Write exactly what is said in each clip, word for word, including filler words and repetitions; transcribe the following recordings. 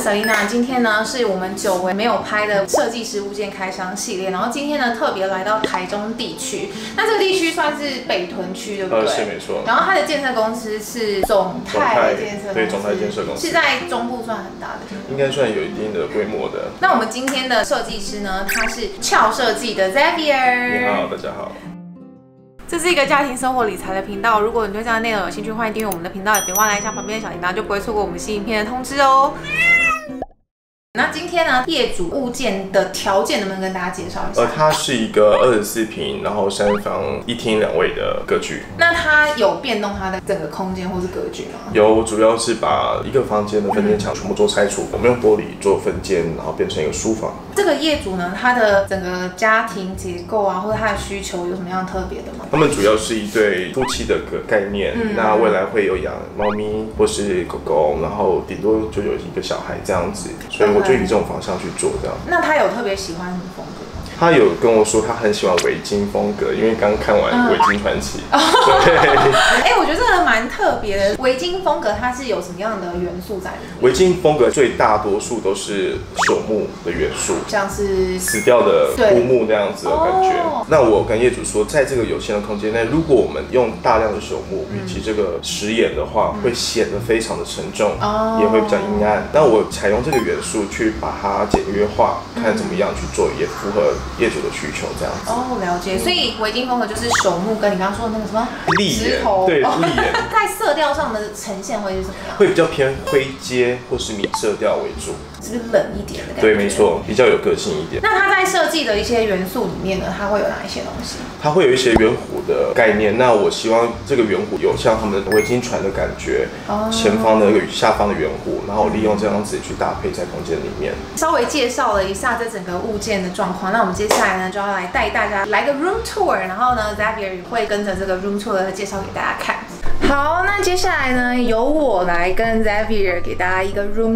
Selina， 今天呢是我们久违没有拍的设计师物件开箱系列，然后今天呢特别来到台中地区，那这个地区算是北屯区，对不对？ 呃，是没错。 然后它的建设公司是总泰建设公司， 对，总泰建设公司是在中部算很大的， 应该算有一定的规模的。 那我们今天的设计师呢，他是俏设计的 Xavier。 你好，大家好。 这是一个家庭生活理财的频道，如果你对这样的内容有兴趣，欢迎订阅我们的频道，也别忘了按下旁边的小铃铛，就不会错过我们新影片的通知哦。那今天呢，业主物件的条件能不能跟大家介绍一下？ 呃，它是一个二十四平，然后三房一厅两卫的格局。 那它有变动它的整个空间或是格局吗？ 有，主要是把一个房间的分间墙全部做拆除，我们用玻璃做分间，然后变成一个书房。 这个业主呢，他的整个家庭结构啊，或者他的需求有什么样特别的吗？ 他们主要是一对夫妻的个概念，嗯、那未来会有养猫咪或是狗狗，然后顶多就有一个小孩这样子，所以我就以这种方向去做这样。 那他有特别喜欢什么风格？ 他有跟我说他很喜欢围巾风格，因为刚看完《围巾传奇》嗯。对。 哎、欸，我觉得这个蛮特别的。围巾风格它是有什么样的元素在里面？ 围巾风格最大多数都是朽木的元素， 像是死掉的枯木那样子的感觉。 哦、 那我跟业主说，在这个有限的空间内，如果我们用大量的朽木以及这个石岩的话，嗯、会显得非常的沉重，哦、也会比较阴暗。那我采用这个元素去把它简约化，看怎么样去做，也符合业主的需求这样子。 哦，了解。所以围巾风格就是朽木跟你刚刚说的那个什么石头，对，砾岩。 在色调上的呈现会是什么样？ 会比较偏灰阶或是米色调为主。 是不是冷一点的感觉？ 对，没错，比较有个性一点。 那它在设计的一些元素里面呢，它会有哪一些东西？ 它会有一些圆弧的概念。那我希望这个圆弧有像他们的围巾船的感觉，哦、前方的与下方的圆弧，然后利用这样子去搭配在空间里面。 稍微介绍了一下这整个物件的状况，那我们接下来呢就要来带大家来个 room tour， 然后呢 Xavier 会跟着这个 room tour 的介绍给大家看。好，那接下来呢由我来跟 Xavier 给大家一个 room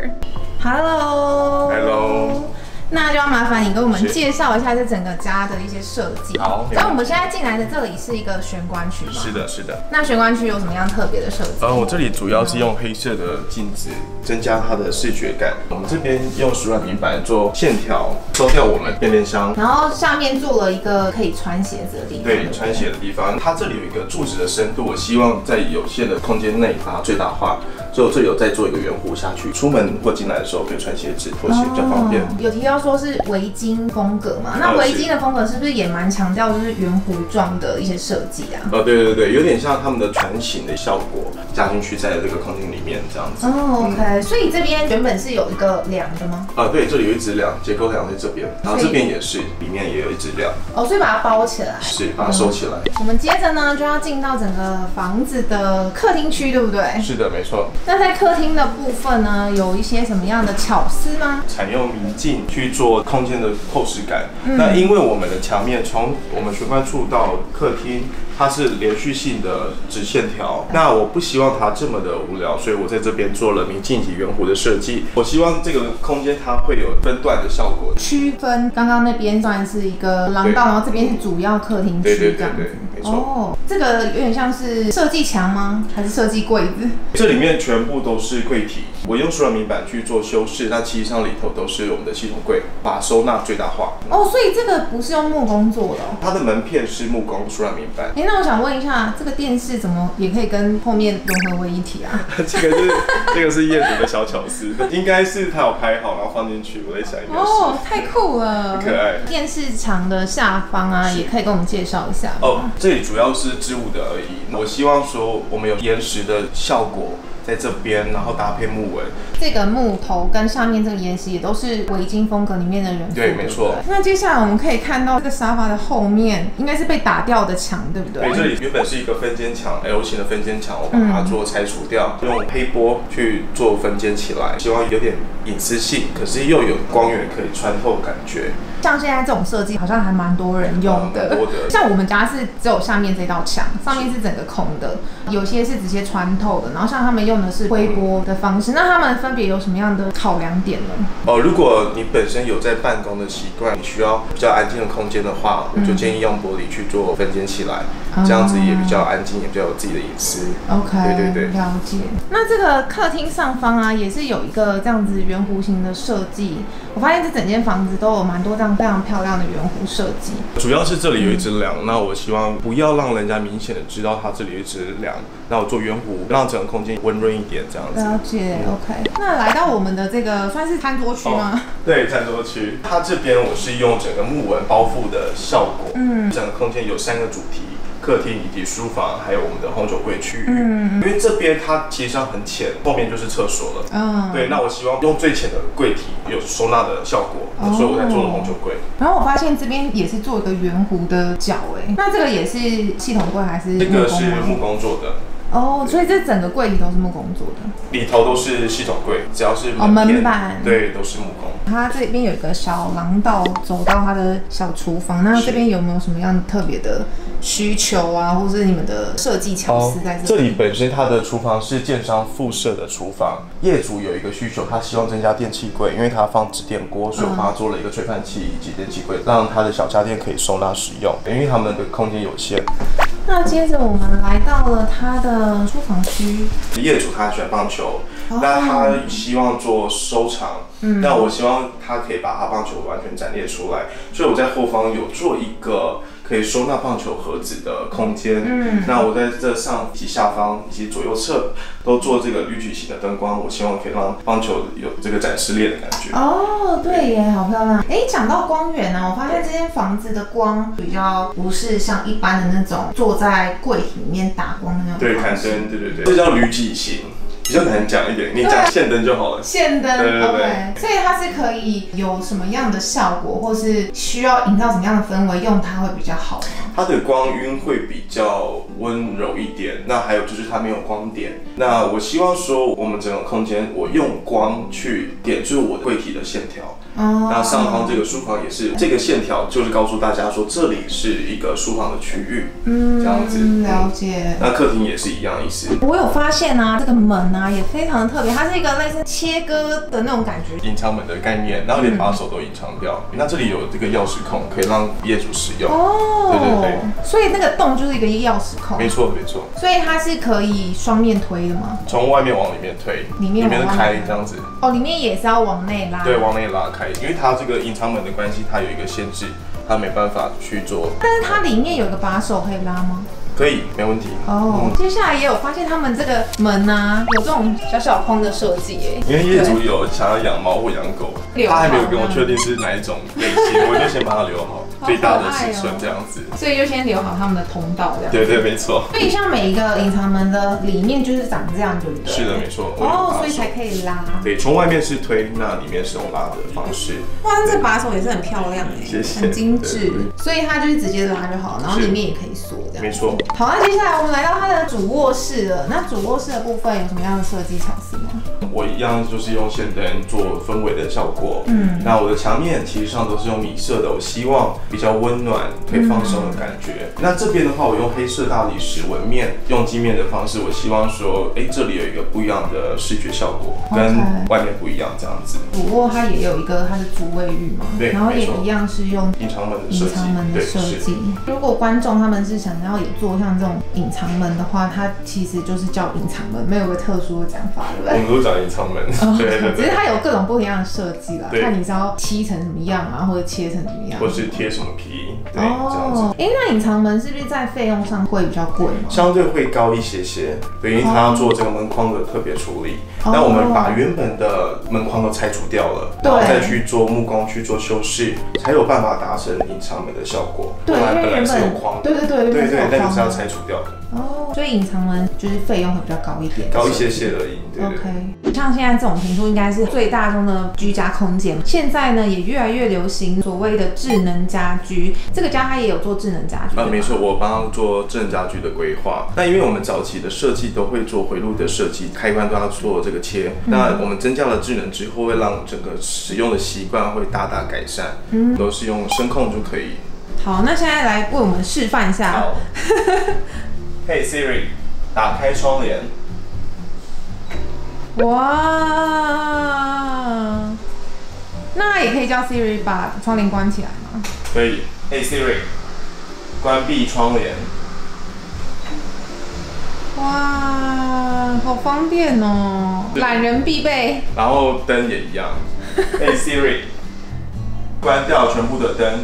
tour。Hello。Hello。那就要麻烦你跟我们介绍一下这整个家的一些设计。 好。 那我们现在进来的这里是一个玄关区吗？ 是的，是的。 那玄关区有什么样特别的设计？ 呃，我这里主要是用黑色的镜子增加它的视觉感。我们这边用鼠软平板做线条，收掉我们便便箱。 然后下面做了一个可以穿鞋子的地方。 对，穿鞋的地方。它这里有一个柱子的深度，我希望在有限的空间内把它最大化。所以我这里有再做一个圆弧下去，出门或进来的时候可以穿鞋子，拖鞋比较方便。哦、 有提到说是围巾风格嘛？那围巾的风格是不是也蛮强调就是圆弧状的一些设计啊？ 哦，对对对，有点像他们的船型的效果加进去，在这个空间里面这样子。 哦 ，OK，、嗯、所以这边原本是有一个梁的吗？ 啊，对，这里有一只梁，结构梁在这边，然后这边也是，里面也有一只梁。 哦，所以把它包起来。 是，把它收起来。嗯、 我们接着呢就要进到整个房子的客厅区，对不对？ 是的，没错。 那在客厅的部分呢，有一些什么样的巧思吗？ 采用明镜去做空间的透视感。嗯、那因为我们的墙面从我们玄关处到客厅，它是连续性的直线条。那我不希望它这么的无聊，所以我在这边做了明镜及圆弧的设计。我希望这个空间它会有分段的效果， 区分刚刚那边算是一个廊道，然后这边是主要客厅区这样子。 没错。 哦，这个有点像是设计墙吗？还是设计柜子？ 这里面全部都是柜体，我用鼠软平板去做修饰，那其实上里头都是我们的系统柜，把收纳最大化。 哦，所以这个不是用木工做的、哦？ 它的门片是木工鼠软平板。 哎、欸，那我想问一下，这个电视怎么也可以跟后面融合为一体啊？ 这个是这个是业主的小巧思，应该是他有拍好，然后放进去。我在想应该是。 哦，太酷了， 很可爱。 电视墙的下方啊，也可以跟我们介绍一下。 哦，这里主要是织物的而已。我希望说我们有岩石的效果。在这边，然后搭配木纹， 这个木头跟上面这个岩石也都是围巾风格里面的元素。 对，没错。 那接下来我们可以看到这个沙发的后面应该是被打掉的墙，对不对？ 对，这里原本是一个分间墙 ，L 型的分间墙，我把它做拆除掉，嗯、用黑玻去做分间起来，希望有点隐私性，可是又有光源可以穿透感觉。 像现在这种设计好像还蛮多人用的， 嗯、多的。 像我们家是只有下面这道墙，上面是整个空的，有些是直接穿透的，然后像他们用的是灰玻的方式，那他们分别有什么样的考量点呢？ 哦，如果你本身有在办公的习惯，你需要比较安静的空间的话，我就建议用玻璃去做分间起来。 这样子也比较安静，也比较有自己的隐私。 OK， 对对对， 了解。那这个客厅上方啊，也是有一个这样子圆弧形的设计。我发现这整间房子都有蛮多这样非常漂亮的圆弧设计。 主要是这里有一只梁，那我希望不要让人家明显的知道它这里有一只梁，那我做圆弧，让整个空间温润一点，这样子。 了解、嗯、，OK。那来到我们的这个算是餐桌区吗？哦、 对，餐桌区。它这边我是用整个木纹包覆的效果，嗯，整个空间有三个主题。客厅以及书房，还有我们的红酒柜区域，嗯，因为这边它其实上很浅，后面就是厕所了，嗯，对，那我希望用最浅的柜体有收纳的效果，哦、所以我才做了红酒柜。 然后我发现这边也是做一个圆弧的角，哎，那这个也是系统柜还是木工吗？ 这个是木工做的。 哦，所以这整个柜体都是木工做的， 里头都是系统柜，只要是哦门板， 对，都是木工。 它这边有一个小廊道，走到它的小厨房。那这边有没有什么样特别的需求啊，或是你们的设计巧思在这里？ 哦、这里本身它的厨房是建商附设的厨房，业主有一个需求，他希望增加电器柜，因为他放纸电锅，所以我帮他做了一个吹饭器以及电器柜，让他的小家电可以收纳使用，因为他们的空间有限。 那接着我们来到了他的书房区。 业主他喜欢棒球，哦、那他希望做收藏，嗯，那我希望他可以把他棒球完全展列出来，所以我在后方有做一个可以收纳棒球盒子的空间。嗯，那我在这上以及下方以及左右侧都做这个滤矩形的灯光，我希望可以让棒球有这个展示列的感觉。 哦，对耶，好漂亮。哎，讲到光源啊，我发现这间房子的光比较不是像一般的那种坐在柜体里面打光的那种。 对，砍灯，对对对，这叫滤矩形。比较难讲一点，你讲线灯就好了。 线灯 ，OK， 所以它是可以有什么样的效果，或是需要营造什么样的氛围，用它会比较好吗？ 它的光晕会比较温柔一点，那还有就是它没有光点。那我希望说，我们整个空间我用光去点缀我的柜体的线条。哦，那上方这个书房也是，这个线条就是告诉大家说这里是一个书房的区域，嗯，这样子。 了解。 那客厅也是一样意思。 我有发现啊，这个门啊也非常的特别，它是一个类似切割的那种感觉， 隐藏门的概念，然后连把手都隐藏掉。嗯、那这里有这个钥匙孔，可以让业主使用。哦，对对对。 所以那个洞就是一个钥匙孔。 没错没错。 所以它是可以双面推的吗？ 从外面往里面推，里面里面开这样子。 哦，里面也是要往内拉。 对，往内拉开。因为它这个隐藏门的关系，它有一个限制，它没办法去做。 但是它里面有一个把手可以拉吗？ 可以，没问题。 哦，嗯、接下来也有发现他们这个门啊，有这种小小框的设计耶。 因为业主有想要养猫或养狗，他还没有跟我确定是哪一种类型，我就先帮他留好。最大的尺寸这样子， 所以就先留好他们的通道这样。 对对，没错。 所以像每一个隐藏门的里面就是长这样，对不对？ 是的，没错。 哦，所以才可以拉。 对，从外面是推，那里面是用拉的方式。 哇，这把手也是很漂亮哎， 谢谢， 很精致。所以它就是直接拉就好，然后里面也可以锁这样。 没错。 好，那接下来我们来到它的主卧室了。那主卧室的部分有什么样的设计巧思吗？ 我一样就是用线灯做氛围的效果。嗯。那我的墙面其实上都是用米色的，我希望比较温暖。可以放松的感觉。嗯、那这边的话，我用黑色大理石纹面，用镜面的方式，我希望说，哎、欸，这里有一个不一样的视觉效果，跟外面不一样，这样子。 主卧它也有一个它的主卫浴嘛， 对， 然后也一样是用隐藏门的设计。 隐藏门的设计。如果观众他们是想要也做像这种隐藏门的话，它其实就是叫隐藏门，没有个特殊的讲法，对不对？ 我们都讲隐藏门，对对对。 只是它有各种不一样的设计啦，看你是要漆成什么样啊，或者切成什么样， 或是贴什么皮。对， 哦，哎、欸，那隐藏门是不是在费用上会比较贵吗？ 相对会高一些些，对，因为它要做这个门框的特别处理。哦、那我们把原本的门框都拆除掉了，然后再去做木工去做修饰，才有办法达成隐藏门的效果。 对，因为原本框， 对对对， 对对，那个是要拆除掉的。 哦，所以隐藏门就是费用会比较高一点， 高一些些而已。对对 OK， 像现在这种坪数应该是最大宗的居家空间。现在呢，也越来越流行所谓的智能家居。这个家它也有做智能家居。 啊，没错，我帮他做智能家居的规划。那因为我们早期的设计都会做回路的设计，开关都要做这个切。嗯、那我们增加了智能之后，会让整个使用的习惯会大大改善。嗯，都是用声控就可以。 好，那现在来为我们示范一下。 好。Hey Siri， 打开窗帘。 哇，那也可以叫 Siri 把窗帘关起来吗？ 可以。Hey Siri， 关闭窗帘。 好方便哦，懒人必备。 然后灯也一样。Hey Siri， 关掉全部的灯。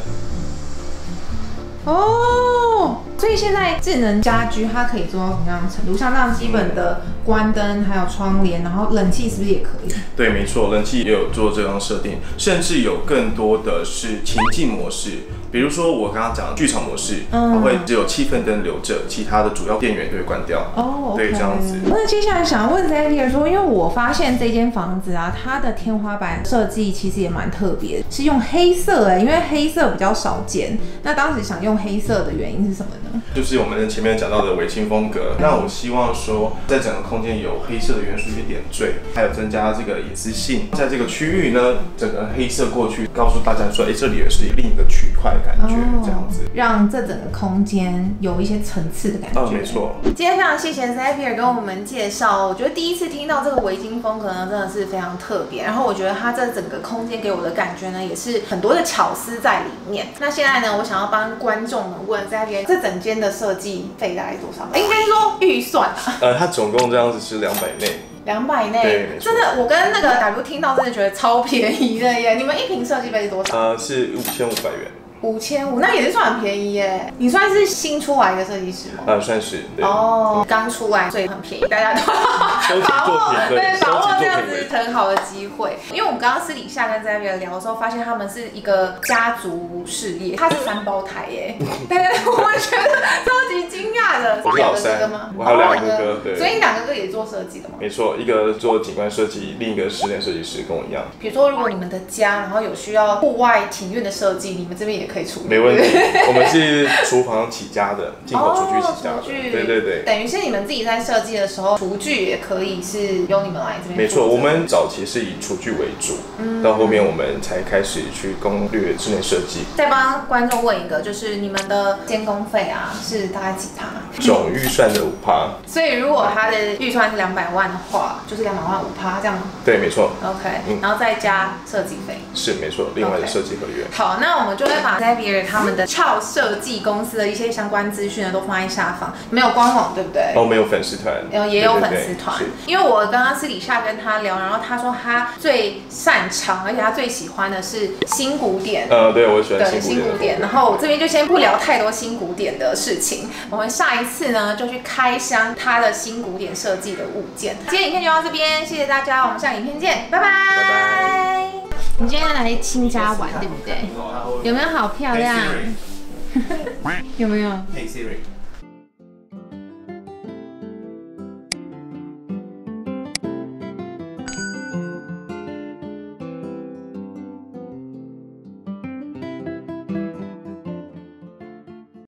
哦，所以现在智能家居它可以做到什么样的程度？像这样基本的关灯，还有窗帘，然后冷气是不是也可以？ 对，没错，冷气也有做这样设定，甚至有更多的是情境模式。比如说我刚刚讲的剧场模式，嗯、它会只有气氛灯留着，其他的主要电源都会关掉。 哦， okay、 对，这样子。 那接下来想要问 Xavier 说，因为我发现这间房子啊，它的天花板设计其实也蛮特别的，是用黑色哎，因为黑色比较少见。那当时想用黑色的原因是什么呢？ 就是我们前面讲到的微轻风格。那我希望说，在整个空间有黑色的元素去点缀，还有增加这个隐私性。在这个区域呢，整个黑色过去，告诉大家说，哎，这里也是另一个区块。感觉这样子， 让这整个空间有一些层次的感觉。 嗯，没错。 今天非常谢谢 Xavier 跟我们介绍，我觉得第一次听到这个微鲸风格呢，真的是非常特别。然后我觉得它这整个空间给我的感觉呢，也是很多的巧思在里面。那现在呢，我想要帮观众们问 Xavier， 这整间的设计费大概多少？应该说预算啊。 呃，它总共这样子是两百内。 两百内，真的，我跟那个 W 听到真的觉得超便宜的耶！你们一瓶设计费是多少？ 呃，是五千五百元。 五千五，那也是算很便宜耶。你算是新出来的设计师吗？ 呃，算是。 哦，刚出来，所以很便宜，大家都收集作品， 对，把握这样子很好的机会。因为我们刚刚私底下跟 Xavier 聊的时候，发现他们是一个家族事业，他是三胞胎耶。对对，我觉得超级惊讶的。 我是老三吗？我还有两个哥哥，对。 所以你两个哥也做设计的吗？ 没错，一个做景观设计，另一个室内设计师，跟我一样。 比如说，如果你们的家然后有需要户外庭院的设计，你们这边也可以处理。 没问题，我们是厨房起家的，进口厨具起家的。对对对。 等于是你们自己在设计的时候，厨具也可以是由你们来这边。 没错，我们早期是以厨具为主，嗯、到后面我们才开始去攻略室内设计。 再帮观众问一个，就是你们的监工费啊，是大概几趴？ 总预算的五趴。 所以如果他的预算是两百万的话，就是两百万五趴这样。 对，没错。 OK，、嗯、然后再加设计费。 是没错，另外的设计合约。 Okay. 好，那我们就会把 Xavier 他们的超设计公司的一些相关资讯呢，都放在下方。没有官网对不对？ 哦，没有粉丝团。 有也有粉丝团，因为我刚刚私底下跟他聊，然后他说他最擅长，而且他最喜欢的是新古典。 呃，对，我喜欢新古典。 新古典。然后我这边就先不聊太多新古典的事情，我们下一次呢就去开箱他的新古典设计的物件。今天影片就到这边，谢谢大家，我们下影片见，拜拜。拜拜。你今天来亲家玩对不对？有没有好漂亮？有没有？ Hey Siri。